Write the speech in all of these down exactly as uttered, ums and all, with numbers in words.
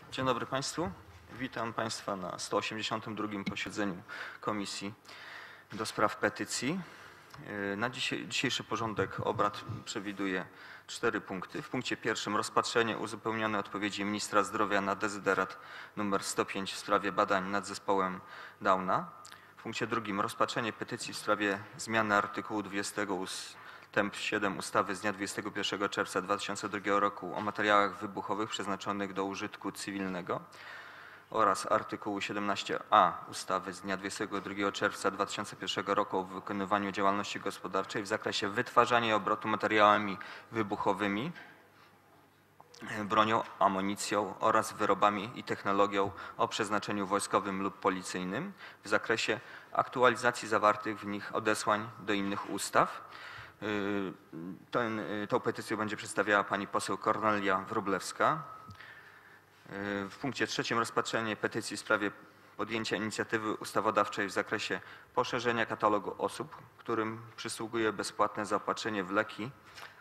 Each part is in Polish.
Dzień dobry Państwu. Witam Państwa na sto osiemdziesiątym drugim posiedzeniu Komisji do Spraw Petycji. Na dzisiaj, dzisiejszy porządek obrad przewiduje cztery punkty. W punkcie pierwszym rozpatrzenie uzupełnione odpowiedzi Ministra Zdrowia na dezyderat numer sto pięć w sprawie badań nad zespołem Downa. W punkcie drugim rozpatrzenie petycji w sprawie zmiany artykułu dwudziestego ustęp siedem ustawy z dnia dwudziestego pierwszego czerwca dwa tysiące drugiego roku o materiałach wybuchowych przeznaczonych do użytku cywilnego oraz artykułu siedemnaście a ustawy z dnia dwudziestego drugiego czerwca dwa tysiące pierwszego roku o wykonywaniu działalności gospodarczej w zakresie wytwarzania i obrotu materiałami wybuchowymi, bronią, amunicją oraz wyrobami i technologią o przeznaczeniu wojskowym lub policyjnym w zakresie aktualizacji zawartych w nich odesłań do innych ustaw. Ten, tą petycję będzie przedstawiała pani poseł Kornelia Wróblewska. W punkcie trzecim rozpatrzenie petycji w sprawie podjęcia inicjatywy ustawodawczej w zakresie poszerzenia katalogu osób, którym przysługuje bezpłatne zaopatrzenie w leki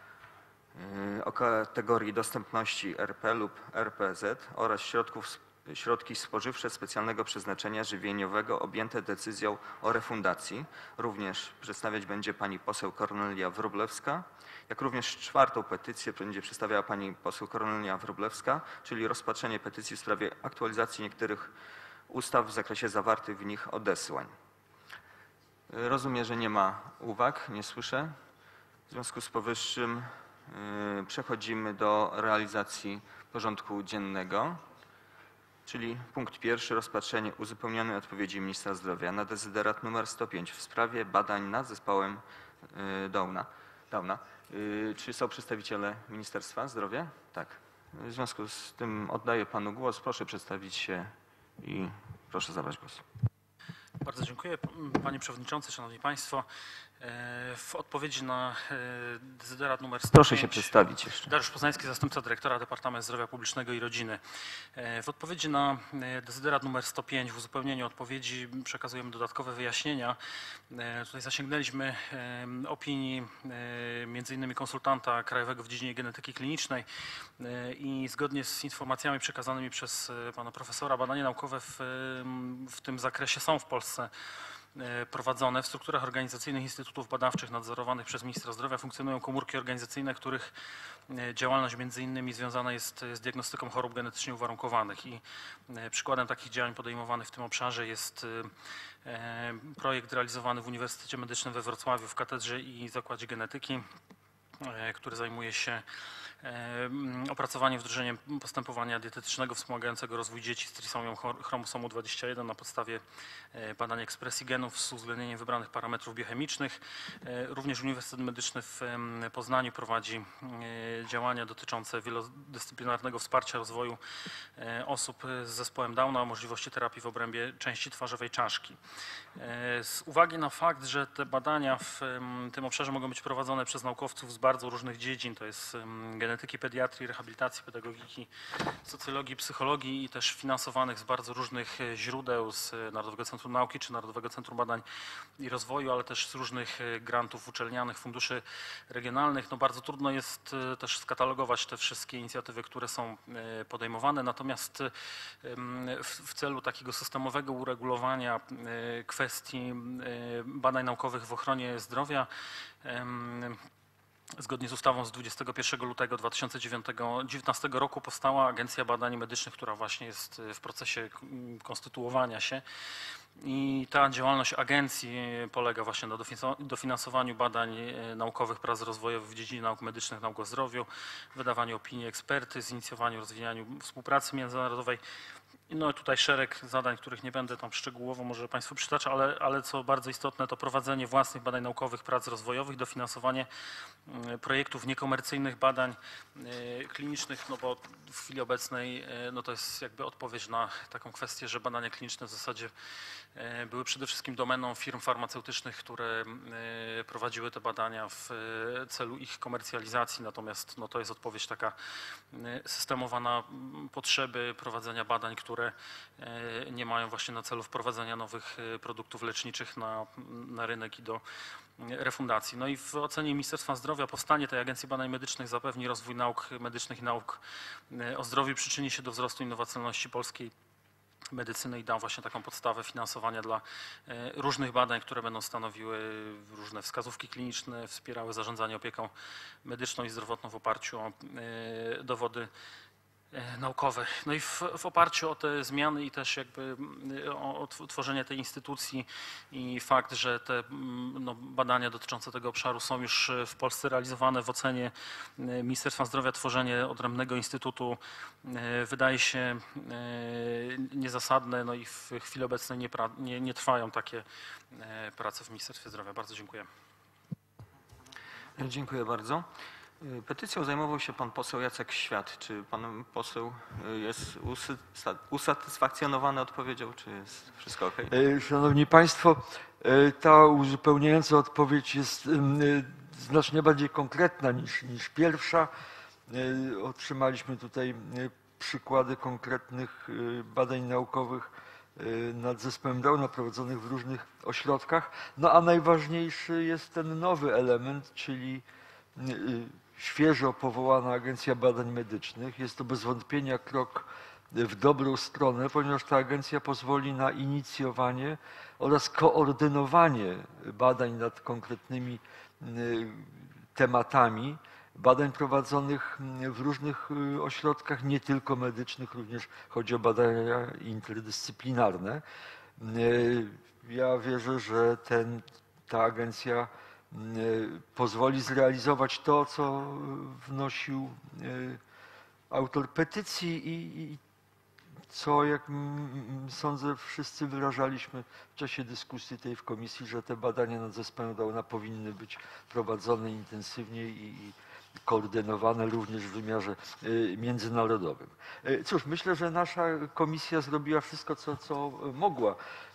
o kategorii dostępności R P lub R P Z oraz środków, środki spożywcze specjalnego przeznaczenia żywieniowego objęte decyzją o refundacji. Również przedstawiać będzie pani poseł Kornelia Wróblewska. Jak również czwartą petycję będzie przedstawiała pani poseł Kornelia Wróblewska, czyli rozpatrzenie petycji w sprawie aktualizacji niektórych ustaw w zakresie zawartych w nich odesłań. Rozumiem, że nie ma uwag, nie słyszę. W związku z powyższym yy, przechodzimy do realizacji porządku dziennego, czyli punkt pierwszy rozpatrzenie uzupełnionej odpowiedzi Ministra Zdrowia na dezyderat numer sto pięć w sprawie badań nad zespołem yy, Downa. Downa. Czy są przedstawiciele Ministerstwa Zdrowia? Tak. W związku z tym oddaję panu głos. Proszę przedstawić się i proszę zabrać głos. Bardzo dziękuję panie przewodniczący, szanowni państwo. W odpowiedzi na dezyderat numer sto pięć. Proszę się przedstawić jeszcze. Dariusz Poznański, zastępca dyrektora Departamentu Zdrowia Publicznego i Rodziny. W odpowiedzi na dezyderat numer sto pięć w uzupełnieniu odpowiedzi przekazujemy dodatkowe wyjaśnienia. Tutaj zasięgnęliśmy opinii między innymi konsultanta krajowego w dziedzinie genetyki klinicznej i zgodnie z informacjami przekazanymi przez pana profesora badania naukowe w, w tym zakresie są w Polsce prowadzone. W strukturach organizacyjnych instytutów badawczych nadzorowanych przez ministra zdrowia funkcjonują komórki organizacyjne, których działalność między innymi związana jest z diagnostyką chorób genetycznie uwarunkowanych i przykładem takich działań podejmowanych w tym obszarze jest projekt realizowany w Uniwersytecie Medycznym we Wrocławiu w Katedrze i Zakładzie Genetyki, który zajmuje się opracowaniem, wdrożeniem postępowania dietetycznego wspomagającego rozwój dzieci z trisomią chromosomu dwadzieścia jeden na podstawie badań ekspresji genów z uwzględnieniem wybranych parametrów biochemicznych. Również Uniwersytet Medyczny w Poznaniu prowadzi działania dotyczące wielodyscyplinarnego wsparcia rozwoju osób z zespołem Downa o możliwości terapii w obrębie części twarzowej czaszki. Z uwagi na fakt, że te badania w tym obszarze mogą być prowadzone przez naukowców z bardzo różnych dziedzin, to jest genetyki, pediatrii, rehabilitacji, pedagogiki, socjologii, psychologii i też finansowanych z bardzo różnych źródeł, z Narodowego Centrum Nauki czy Narodowego Centrum Badań i Rozwoju, ale też z różnych grantów uczelnianych, funduszy regionalnych. No bardzo trudno jest też skatalogować te wszystkie inicjatywy, które są podejmowane, natomiast w celu takiego systemowego uregulowania kwestii badań naukowych w ochronie zdrowia zgodnie z ustawą z dwudziestego pierwszego lutego dwa tysiące dziewiętnastego roku powstała Agencja Badań Medycznych, która właśnie jest w procesie konstytuowania się. I ta działalność agencji polega właśnie na dofinansowaniu badań naukowych, prac rozwojowych w dziedzinie nauk medycznych, nauk o zdrowiu, wydawaniu opinii ekspertyz, inicjowaniu, rozwijaniu współpracy międzynarodowej. No tutaj szereg zadań, których nie będę tam szczegółowo może Państwu przytaczał, ale, ale co bardzo istotne, to prowadzenie własnych badań naukowych, prac rozwojowych, dofinansowanie projektów niekomercyjnych badań klinicznych, no bo w chwili obecnej no to jest jakby odpowiedź na taką kwestię, że badania kliniczne w zasadzie były przede wszystkim domeną firm farmaceutycznych, które prowadziły te badania w celu ich komercjalizacji, natomiast no to jest odpowiedź taka systemowa na potrzeby prowadzenia badań, które nie mają właśnie na celu wprowadzenia nowych produktów leczniczych na, na rynek i do refundacji. No i w ocenie Ministerstwa Zdrowia powstanie tej Agencji Badań Medycznych zapewni rozwój nauk medycznych i nauk o zdrowiu, przyczyni się do wzrostu innowacyjności polskiej medycyny i da właśnie taką podstawę finansowania dla różnych badań, które będą stanowiły różne wskazówki kliniczne, wspierały zarządzanie opieką medyczną i zdrowotną w oparciu o dowody naukowe. No i w, w oparciu o te zmiany i też jakby o, o tworzenie tej instytucji i fakt, że te no, badania dotyczące tego obszaru są już w Polsce realizowane, w ocenie Ministerstwa Zdrowia tworzenie odrębnego instytutu wydaje się niezasadne, no i w chwili obecnej nie, pra, nie, nie trwają takie prace w Ministerstwie Zdrowia. Bardzo dziękuję. Dziękuję bardzo. Petycją zajmował się pan poseł Jacek Świat. Czy pan poseł jest usatysfakcjonowany odpowiedzią, czy jest wszystko ok? Szanowni Państwo, ta uzupełniająca odpowiedź jest znacznie bardziej konkretna niż, niż pierwsza. Otrzymaliśmy tutaj przykłady konkretnych badań naukowych nad zespołem Downa prowadzonych w różnych ośrodkach. No a najważniejszy jest ten nowy element, czyli świeżo powołana Agencja Badań Medycznych. Jest to bez wątpienia krok w dobrą stronę, ponieważ ta agencja pozwoli na inicjowanie oraz koordynowanie badań nad konkretnymi tematami, badań prowadzonych w różnych ośrodkach, nie tylko medycznych, również chodzi o badania interdyscyplinarne. Ja wierzę, że ten, ta agencja pozwoli zrealizować to, co wnosił autor petycji i, i co, jak sądzę, wszyscy wyrażaliśmy w czasie dyskusji tej w komisji, że te badania nad zespołem Downa powinny być prowadzone intensywniej i, i koordynowane również w wymiarze międzynarodowym. Cóż, myślę, że nasza komisja zrobiła wszystko, co, co mogła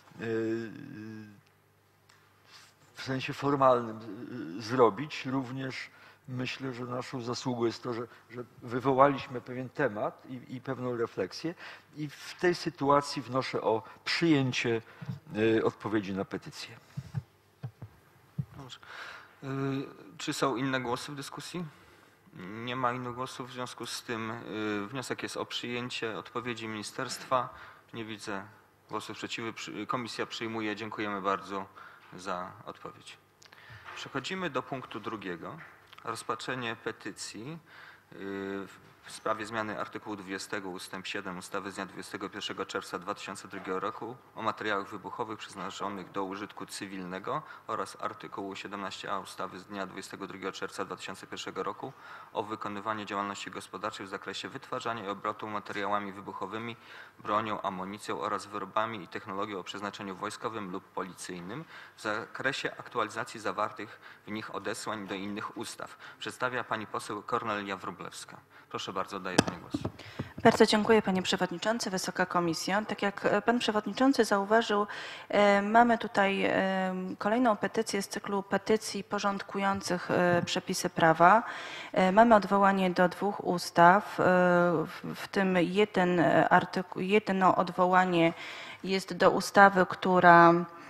w sensie formalnym zrobić. Również myślę, że naszą zasługą jest to, że, że wywołaliśmy pewien temat i, i pewną refleksję i w tej sytuacji wnoszę o przyjęcie odpowiedzi na petycję. Dobrze. Czy są inne głosy w dyskusji? Nie ma innych głosów, w związku z tym wniosek jest o przyjęcie odpowiedzi ministerstwa. Nie widzę głosów sprzeciwu. Komisja przyjmuje. Dziękujemy bardzo za odpowiedź. Przechodzimy do punktu drugiego. Rozpatrzenie petycji w sprawie zmiany artykułu dwudziestego ustęp siedem ustawy z dnia dwudziestego pierwszego czerwca dwa tysiące drugiego roku o materiałach wybuchowych przeznaczonych do użytku cywilnego oraz artykułu siedemnaście a ustawy z dnia dwudziestego drugiego czerwca dwa tysiące pierwszego roku o wykonywaniu działalności gospodarczej w zakresie wytwarzania i obrotu materiałami wybuchowymi, bronią, amunicją oraz wyrobami i technologią o przeznaczeniu wojskowym lub policyjnym w zakresie aktualizacji zawartych w nich odesłań do innych ustaw. Przedstawia pani poseł Kornelia Wróblewska. Proszę bardzo, oddaję pani głos. Bardzo dziękuję panie przewodniczący, Wysoka Komisjo. Tak jak pan przewodniczący zauważył, mamy tutaj kolejną petycję z cyklu petycji porządkujących przepisy prawa. Mamy odwołanie do dwóch ustaw, w tym jeden artykuł, jedno odwołanie jest do ustawy, która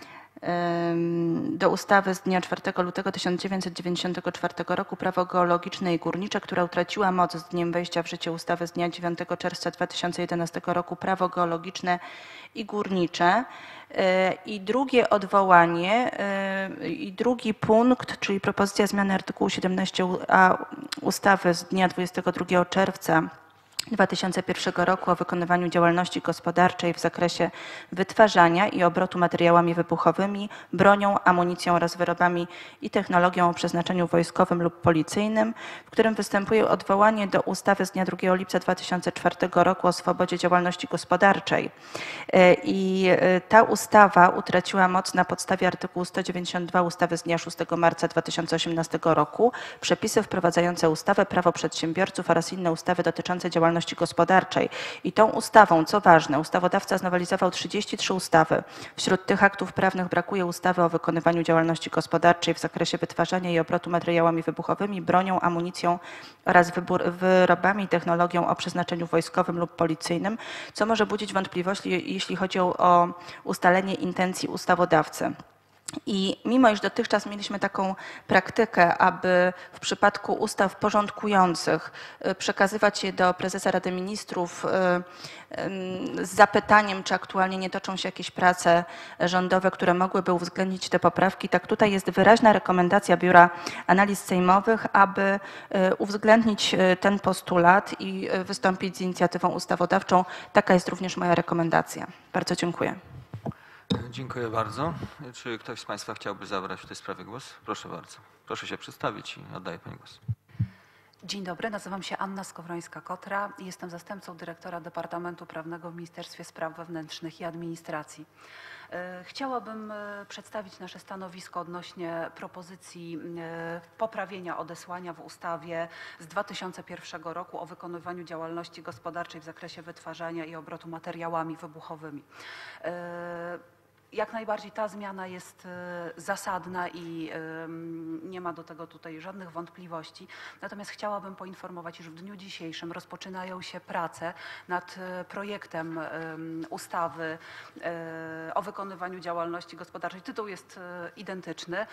do ustawy z dnia czwartego lutego tysiąc dziewięćset dziewięćdziesiątego czwartego roku Prawo geologiczne i górnicze, która utraciła moc z dniem wejścia w życie ustawy z dnia dziewiątego czerwca dwa tysiące jedenastego roku Prawo geologiczne i górnicze. I drugie odwołanie i drugi punkt, czyli propozycja zmiany artykułu siedemnaście a ustawy z dnia dwudziestego drugiego czerwca dwa tysiące pierwszego roku o wykonywaniu działalności gospodarczej w zakresie wytwarzania i obrotu materiałami wybuchowymi, bronią, amunicją oraz wyrobami i technologią o przeznaczeniu wojskowym lub policyjnym, w którym występuje odwołanie do ustawy z dnia drugiego lipca dwa tysiące czwartego roku o swobodzie działalności gospodarczej. I ta ustawa utraciła moc na podstawie artykułu sto dziewięćdziesiąt dwa ustawy z dnia szóstego marca dwa tysiące osiemnastego roku, przepisy wprowadzające ustawę Prawo przedsiębiorców oraz inne ustawy dotyczące działalności gospodarczej. I tą ustawą, co ważne, ustawodawca znowelizował trzydzieści trzy ustawy. Wśród tych aktów prawnych brakuje ustawy o wykonywaniu działalności gospodarczej w zakresie wytwarzania i obrotu materiałami wybuchowymi, bronią, amunicją oraz wyrobami i technologią o przeznaczeniu wojskowym lub policyjnym, co może budzić wątpliwości, jeśli chodzi o ustalenie intencji ustawodawcy. I mimo iż dotychczas mieliśmy taką praktykę, aby w przypadku ustaw porządkujących przekazywać je do prezesa Rady Ministrów z zapytaniem, czy aktualnie nie toczą się jakieś prace rządowe, które mogłyby uwzględnić te poprawki, tak tutaj jest wyraźna rekomendacja Biura Analiz Sejmowych, aby uwzględnić ten postulat i wystąpić z inicjatywą ustawodawczą. Taka jest również moja rekomendacja. Bardzo dziękuję. Dziękuję bardzo. Czy ktoś z Państwa chciałby zabrać w tej sprawie głos? Proszę bardzo. Proszę się przedstawić i oddaję Pani głos. Dzień dobry, nazywam się Anna Skowrońska-Kotra i jestem zastępcą dyrektora Departamentu Prawnego w Ministerstwie Spraw Wewnętrznych i Administracji. Chciałabym przedstawić nasze stanowisko odnośnie propozycji poprawienia odesłania w ustawie z dwa tysiące pierwszego roku o wykonywaniu działalności gospodarczej w zakresie wytwarzania i obrotu materiałami wybuchowymi. Jak najbardziej ta zmiana jest zasadna i nie ma do tego tutaj żadnych wątpliwości. Natomiast chciałabym poinformować, iż w dniu dzisiejszym rozpoczynają się prace nad projektem ustawy o wykonywaniu działalności gospodarczej. Tytuł jest identyczny,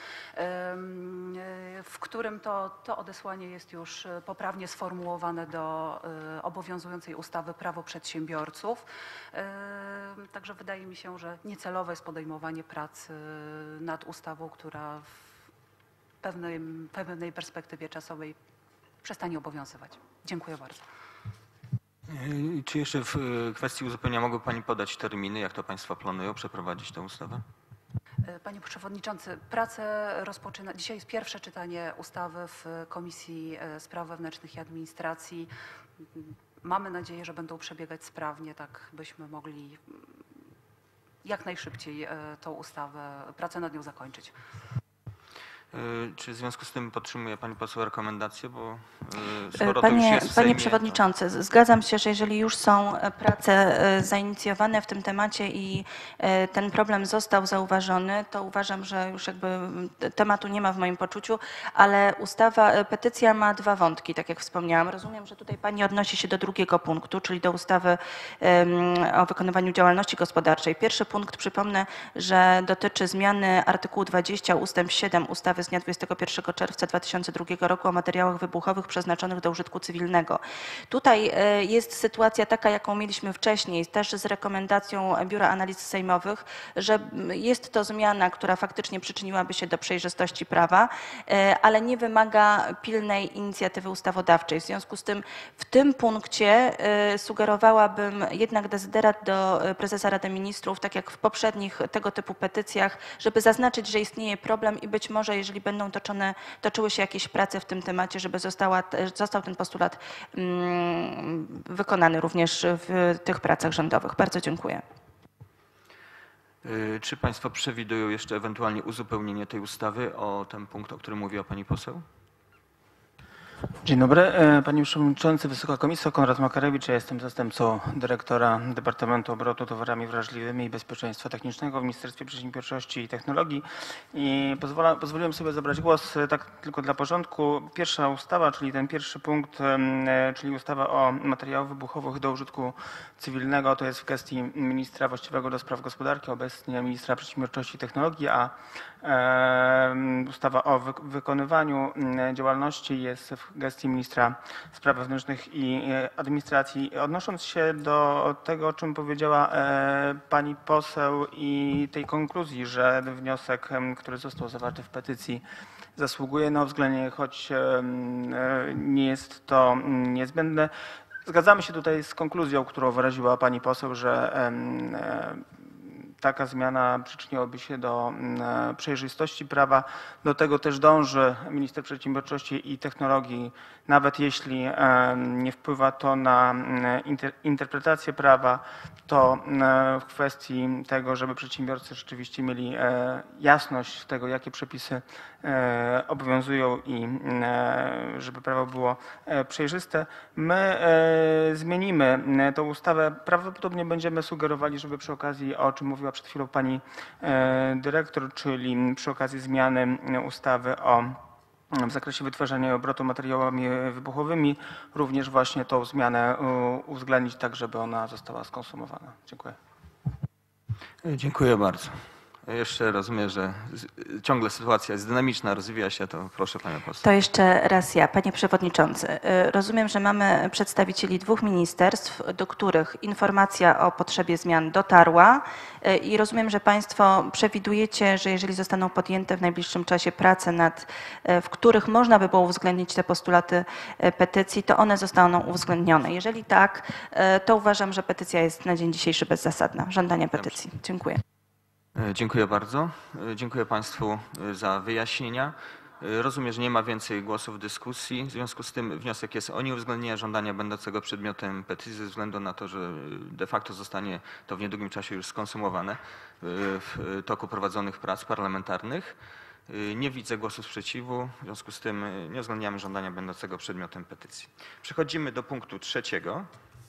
w którym to, to odesłanie jest już poprawnie sformułowane do obowiązującej ustawy Prawo przedsiębiorców. Także wydaje mi się, że niecelowe jest podejmowanie prac nad ustawą, która w pewnej, pewnej perspektywie czasowej przestanie obowiązywać. Dziękuję bardzo. Czy jeszcze w kwestii uzupełnienia mogłaby Pani podać terminy, jak to Państwo planują przeprowadzić tę ustawę? Panie Przewodniczący, pracę rozpoczyna. Dzisiaj jest pierwsze czytanie ustawy w Komisji Spraw Wewnętrznych i Administracji. Mamy nadzieję, że będą przebiegać sprawnie, tak byśmy mogli jak najszybciej tą ustawę, pracę nad nią zakończyć. Czy w związku z tym podtrzymuje Pani poseł rekomendację, bo skoro Panie, to już jest w Panie Sejmie, Przewodniczący, to... zgadzam się, że jeżeli już są prace zainicjowane w tym temacie i ten problem został zauważony, to uważam, że już jakby tematu nie ma w moim poczuciu, ale ustawa, petycja ma dwa wątki, tak jak wspomniałam. Rozumiem, że tutaj Pani odnosi się do drugiego punktu, czyli do ustawy o wykonywaniu działalności gospodarczej. Pierwszy punkt, przypomnę, że dotyczy zmiany artykułu dwudziestego ustęp siedem ustawy z dnia dwudziestego pierwszego czerwca dwa tysiące drugiego roku o materiałach wybuchowych przeznaczonych do użytku cywilnego. Tutaj jest sytuacja taka, jaką mieliśmy wcześniej, też z rekomendacją Biura Analiz Sejmowych, że jest to zmiana, która faktycznie przyczyniłaby się do przejrzystości prawa, ale nie wymaga pilnej inicjatywy ustawodawczej. W związku z tym w tym punkcie sugerowałabym jednak dezyderat do prezesa Rady Ministrów, tak jak w poprzednich tego typu petycjach, żeby zaznaczyć, że istnieje problem i być może, jeżeli będą toczone, toczyły się jakieś prace w tym temacie, żeby została, został ten postulat mm, wykonany również w tych pracach rządowych. Bardzo dziękuję. Czy Państwo przewidują jeszcze ewentualnie uzupełnienie tej ustawy o ten punkt, o którym mówiła Pani poseł? Dzień dobry. Panie Przewodniczący, Wysoka Komisjo, Konrad Makarewicz. Ja jestem zastępcą dyrektora Departamentu Obrotu Towarami Wrażliwymi i Bezpieczeństwa Technicznego w Ministerstwie Przedsiębiorczości i Technologii. I pozwala, pozwoliłem sobie zabrać głos tak tylko dla porządku. Pierwsza ustawa, czyli ten pierwszy punkt, czyli ustawa o materiałach wybuchowych do użytku cywilnego, to jest w gestii ministra właściwego do spraw gospodarki, obecnie ministra Przedsiębiorczości i Technologii, a ustawa o wykonywaniu działalności jest w gestii ministra spraw wewnętrznych i administracji. Odnosząc się do tego, o czym powiedziała pani poseł i tej konkluzji, że wniosek, który został zawarty w petycji, zasługuje na uwzględnienie, choć nie jest to niezbędne. Zgadzamy się tutaj z konkluzją, którą wyraziła pani poseł, że taka zmiana przyczyniłaby się do przejrzystości prawa. Do tego też dąży minister Przedsiębiorczości i Technologii, nawet jeśli nie wpływa to na interpretację prawa, to w kwestii tego, żeby przedsiębiorcy rzeczywiście mieli jasność tego, jakie przepisy obowiązują i żeby prawo było przejrzyste. My zmienimy tę ustawę. Prawdopodobnie będziemy sugerowali, żeby przy okazji, o czym mówiła przed chwilą pani dyrektor, czyli przy okazji zmiany ustawy o w zakresie wytwarzania i obrotu materiałami wybuchowymi, również właśnie tą zmianę uwzględnić tak, żeby ona została skonsumowana. Dziękuję. Dziękuję bardzo. Jeszcze rozumiem, że z- ciągle sytuacja jest dynamiczna, rozwija się, to proszę Panią Poseł. To jeszcze raz ja, Panie Przewodniczący. Y, Rozumiem, że mamy przedstawicieli dwóch ministerstw, do których informacja o potrzebie zmian dotarła y, i rozumiem, że Państwo przewidujecie, że jeżeli zostaną podjęte w najbliższym czasie prace, nad, y, w których można by było uwzględnić te postulaty y, petycji, to one zostaną uwzględnione. Jeżeli tak, y, to uważam, że petycja jest na dzień dzisiejszy bezzasadna. Żądanie petycji. Dziękuję. E, Dziękuję bardzo. E, Dziękuję Państwu e, za wyjaśnienia. E, Rozumiem, że nie ma więcej głosów w dyskusji. W związku z tym wniosek jest o nieuwzględnienie żądania będącego przedmiotem petycji ze względu na to, że de facto zostanie to w niedługim czasie już skonsumowane e, w toku prowadzonych prac parlamentarnych. E, Nie widzę głosów sprzeciwu. W związku z tym e, nie uwzględniamy żądania będącego przedmiotem petycji. Przechodzimy do punktu trzeciego.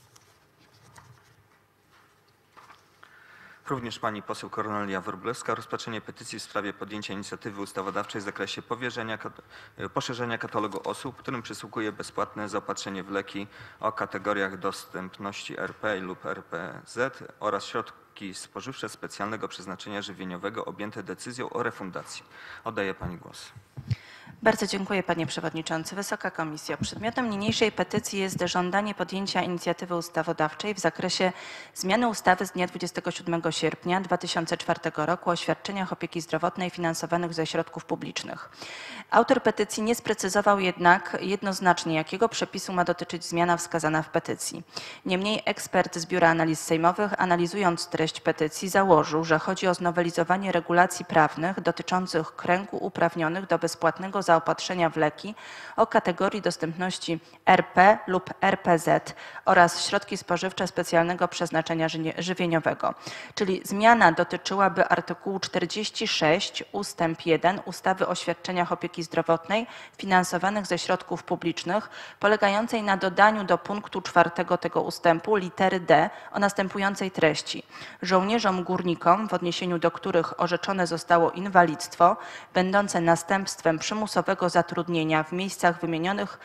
Również pani poseł Kornelia Wróblewska. Rozpatrzenie petycji w sprawie podjęcia inicjatywy ustawodawczej w zakresie powierzenia, kat- poszerzenia katalogu osób, którym przysługuje bezpłatne zaopatrzenie w leki o kategoriach dostępności R P lub R P Z oraz środki spożywcze specjalnego przeznaczenia żywieniowego objęte decyzją o refundacji. Oddaję pani głos. Bardzo dziękuję Panie Przewodniczący. Wysoka Komisjo. Przedmiotem niniejszej petycji jest żądanie podjęcia inicjatywy ustawodawczej w zakresie zmiany ustawy z dnia dwudziestego siódmego sierpnia dwa tysiące czwartego roku o świadczeniach opieki zdrowotnej finansowanych ze środków publicznych. Autor petycji nie sprecyzował jednak jednoznacznie, jakiego przepisu ma dotyczyć zmiana wskazana w petycji. Niemniej ekspert z Biura Analiz Sejmowych, analizując treść petycji, założył, że chodzi o znowelizowanie regulacji prawnych dotyczących kręgu uprawnionych do bezpłatnego zaopatrzenia w leki o kategorii dostępności R P lub R P Z oraz środki spożywcze specjalnego przeznaczenia ży- żywieniowego. Czyli zmiana dotyczyłaby artykułu czterdzieści sześć ustęp jeden ustawy o świadczeniach opieki zdrowotnej finansowanych ze środków publicznych, polegającej na dodaniu do punktu czwartego tego ustępu litery D o następującej treści. Żołnierzom górnikom, w odniesieniu do których orzeczone zostało inwalidztwo, będące następstwem przymusowego zatrudnienia w miejscach wymienionych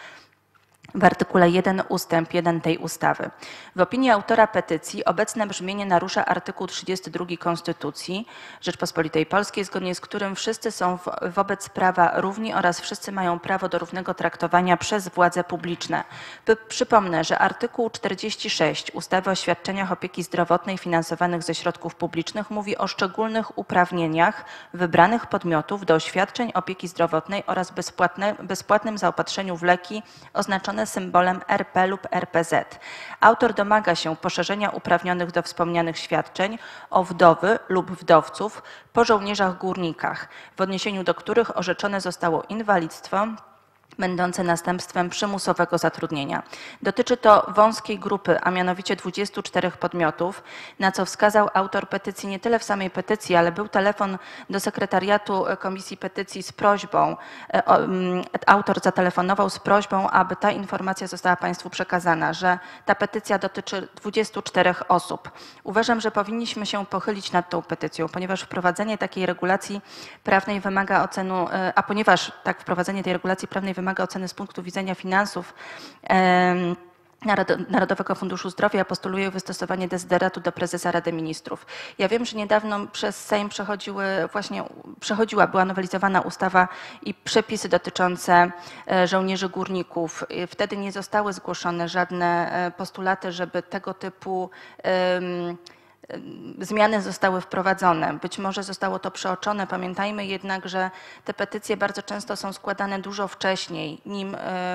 w artykule jeden ustęp jeden tej ustawy. W opinii autora petycji obecne brzmienie narusza artykuł trzydziesty drugi Konstytucji Rzeczpospolitej Polskiej, zgodnie z którym wszyscy są w, wobec prawa równi oraz wszyscy mają prawo do równego traktowania przez władze publiczne. By, przypomnę, że artykuł czterdzieści sześć ustawy o świadczeniach opieki zdrowotnej finansowanych ze środków publicznych mówi o szczególnych uprawnieniach wybranych podmiotów do świadczeń opieki zdrowotnej oraz bezpłatne, bezpłatnym zaopatrzeniu w leki oznaczone symbolem R P lub R P Z. Autor domaga się poszerzenia uprawnionych do wspomnianych świadczeń o wdowy lub wdowców po żołnierzach górnikach, w odniesieniu do których orzeczone zostało inwalidztwo będące następstwem przymusowego zatrudnienia. Dotyczy to wąskiej grupy, a mianowicie dwudziestu czterech podmiotów, na co wskazał autor petycji nie tyle w samej petycji, ale był telefon do sekretariatu Komisji Petycji z prośbą, autor zatelefonował z prośbą, aby ta informacja została Państwu przekazana, że ta petycja dotyczy dwudziestu czterech osób. Uważam, że powinniśmy się pochylić nad tą petycją, ponieważ wprowadzenie takiej regulacji prawnej wymaga ocenu, a ponieważ tak wprowadzenie tej regulacji prawnej wymaga oceny z punktu widzenia finansów em, Narodowego Funduszu Zdrowia, postuluje wystosowanie dezyderatu do prezesa Rady Ministrów. Ja wiem, że niedawno przez Sejm przechodziły właśnie, przechodziła, była nowelizowana ustawa i przepisy dotyczące e, żołnierzy górników. Wtedy nie zostały zgłoszone żadne e, postulaty, żeby tego typu em, zmiany zostały wprowadzone. Być może zostało to przeoczone. Pamiętajmy jednak, że te petycje bardzo często są składane dużo wcześniej, nim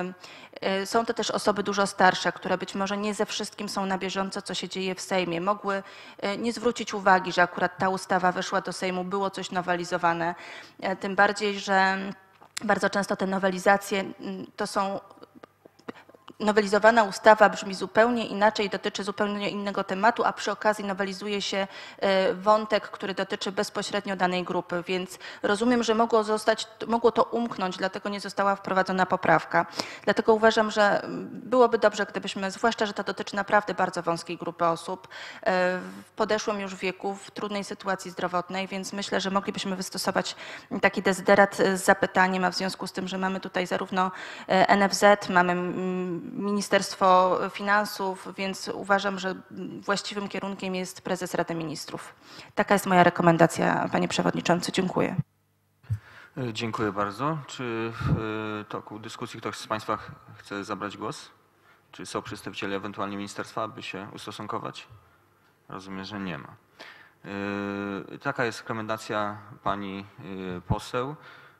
są to też osoby dużo starsze, które być może nie ze wszystkim są na bieżąco, co się dzieje w Sejmie. Mogły nie zwrócić uwagi, że akurat ta ustawa weszła do Sejmu, było coś nowelizowane. Tym bardziej, że bardzo często te nowelizacje to są Nowelizowana ustawa brzmi zupełnie inaczej, dotyczy zupełnie innego tematu, a przy okazji nowelizuje się wątek, który dotyczy bezpośrednio danej grupy, więc rozumiem, że mogło zostać, mogło to umknąć, dlatego nie została wprowadzona poprawka. Dlatego uważam, że byłoby dobrze, gdybyśmy, zwłaszcza, że to dotyczy naprawdę bardzo wąskiej grupy osób w podeszłym już wieku, w trudnej sytuacji zdrowotnej, więc myślę, że moglibyśmy wystosować taki dezyderat z zapytaniem, a w związku z tym, że mamy tutaj zarówno N F Z, mamy Ministerstwo Finansów, więc uważam, że właściwym kierunkiem jest prezes Rady Ministrów. Taka jest moja rekomendacja, panie przewodniczący. Dziękuję. Dziękuję bardzo. Czy w toku dyskusji ktoś z państwa chce zabrać głos? Czy są przedstawiciele ewentualnie ministerstwa, aby się ustosunkować? Rozumiem, że nie ma. Taka jest rekomendacja pani poseł.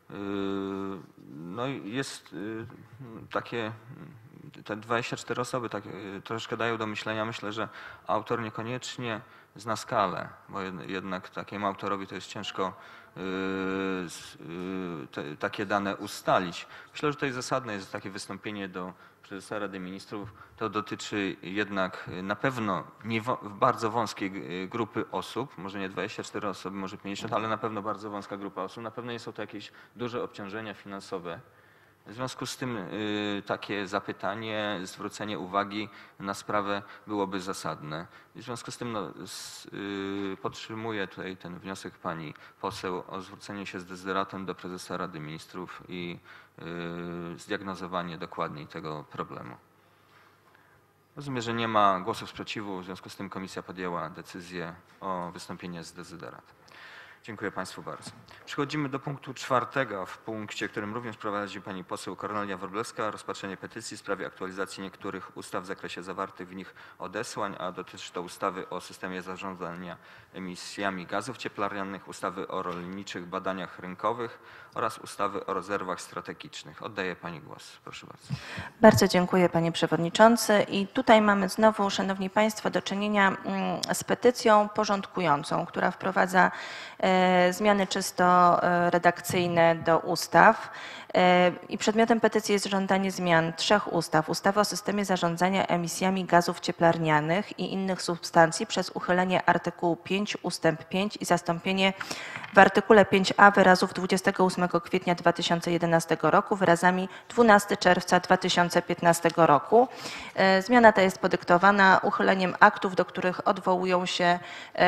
No i jest takie, te dwadzieścia cztery osoby tak troszkę dają do myślenia. Myślę, że autor niekoniecznie zna skalę, bo jednak takiemu autorowi to jest ciężko te, takie dane ustalić. Myślę, że tutaj zasadne jest takie wystąpienie do prezesa Rady Ministrów. To dotyczy jednak na pewno nie bardzo wąskiej grupy osób, może nie dwadzieścia cztery osoby, może pięćdziesiąt, ale na pewno bardzo wąska grupa osób. Na pewno nie są to jakieś duże obciążenia finansowe. W związku z tym takie zapytanie, zwrócenie uwagi na sprawę byłoby zasadne. W związku z tym no, z, yy, podtrzymuję tutaj ten wniosek pani poseł o zwrócenie się z dezyderatem do prezesa Rady Ministrów i yy, zdiagnozowanie dokładniej tego problemu. Rozumiem, że nie ma głosów sprzeciwu, w związku z tym komisja podjęła decyzję o wystąpieniu z dezyderatem. Dziękuję państwu bardzo. Przechodzimy do punktu czwartego, w punkcie, którym również prowadzi pani poseł Kornelia Wróblewska, rozpatrzenie petycji w sprawie aktualizacji niektórych ustaw w zakresie zawartych w nich odesłań, a dotyczy to ustawy o systemie zarządzania emisjami gazów cieplarnianych, ustawy o rolniczych badaniach rynkowych oraz ustawy o rezerwach strategicznych. Oddaję pani głos. Proszę bardzo. Bardzo dziękuję, panie przewodniczący. I tutaj mamy znowu, szanowni państwo, do czynienia z petycją porządkującą, która wprowadza zmiany czysto redakcyjne do ustaw. I przedmiotem petycji jest żądanie zmian trzech ustaw. Ustawy o systemie zarządzania emisjami gazów cieplarnianych i innych substancji przez uchylenie artykułu pięć ustęp pięć i zastąpienie w artykule pięć a wyrazów dwudziestego ósmego kwietnia dwa tysiące jedenastego roku wyrazami dwunastego czerwca dwa tysiące piętnastego roku. Zmiana ta jest podyktowana uchyleniem aktów, do których odwołują się,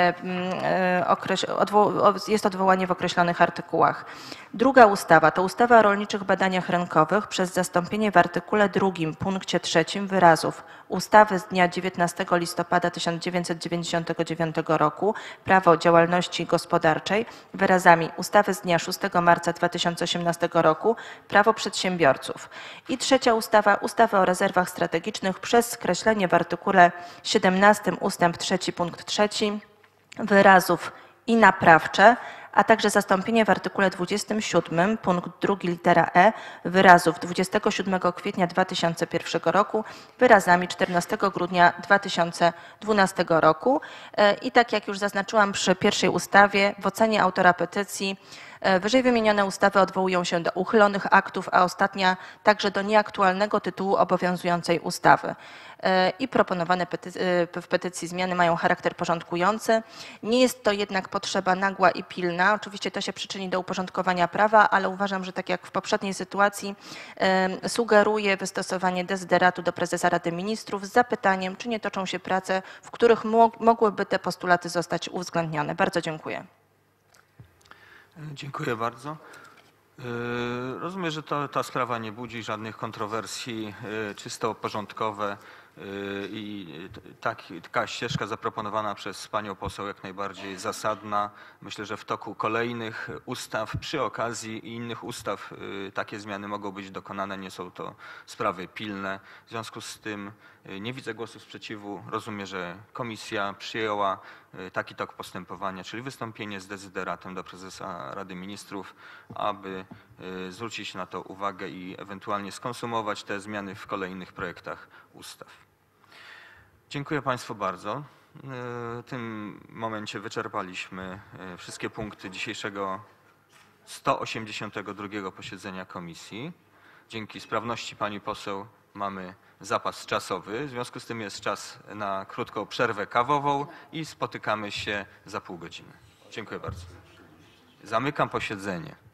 jest odwołanie w określonych artykułach. Druga ustawa to ustawa o rolniczych badaniach rynkowych przez zastąpienie w artykule drugim punkcie trzecim wyrazów ustawy z dnia dziewiętnastego listopada tysiąc dziewięćset dziewięćdziesiątego dziewiątego roku Prawo o działalności gospodarczej wyrazami ustawy z dnia szóstego marca dwa tysiące osiemnastego roku Prawo przedsiębiorców. I trzecia ustawa, ustawa o rezerwach strategicznych przez skreślenie w artykule siedemnastym ustęp trzeci punkt trzeci wyrazów i naprawcze, a także zastąpienie w artykule dwudziestym siódmym punkt drugi litera e wyrazów dwudziestego siódmego kwietnia dwa tysiące pierwszego roku wyrazami czternastego grudnia dwa tysiące dwunastego roku. I tak jak już zaznaczyłam przy pierwszej ustawie, w ocenie autora petycji wyżej wymienione ustawy odwołują się do uchylonych aktów, a ostatnia także do nieaktualnego tytułu obowiązującej ustawy. I proponowane pety- w petycji zmiany mają charakter porządkujący. Nie jest to jednak potrzeba nagła i pilna. Oczywiście to się przyczyni do uporządkowania prawa, ale uważam, że tak jak w poprzedniej sytuacji sugeruje wystosowanie dezyderatu do prezesa Rady Ministrów z zapytaniem, czy nie toczą się prace, w których mogłyby te postulaty zostać uwzględnione. Bardzo dziękuję. Dziękuję bardzo. Rozumiem, że to, ta sprawa nie budzi żadnych kontrowersji, czysto porządkowe i tak, taka ścieżka zaproponowana przez panią poseł jak najbardziej zasadna. Myślę, że w toku kolejnych ustaw, przy okazji innych ustaw takie zmiany mogą być dokonane, nie są to sprawy pilne. W związku z tym nie widzę głosów sprzeciwu. Rozumiem, że komisja przyjęła taki tok postępowania, czyli wystąpienie z dezyderatem do prezesa Rady Ministrów, aby zwrócić na to uwagę i ewentualnie skonsumować te zmiany w kolejnych projektach ustaw. Dziękuję państwu bardzo. W tym momencie wyczerpaliśmy wszystkie punkty dzisiejszego sto osiemdziesiątego drugiego posiedzenia komisji. Dzięki sprawności pani poseł mamy zapas czasowy. W związku z tym jest czas na krótką przerwę kawową i spotykamy się za pół godziny. Dziękuję bardzo. Zamykam posiedzenie.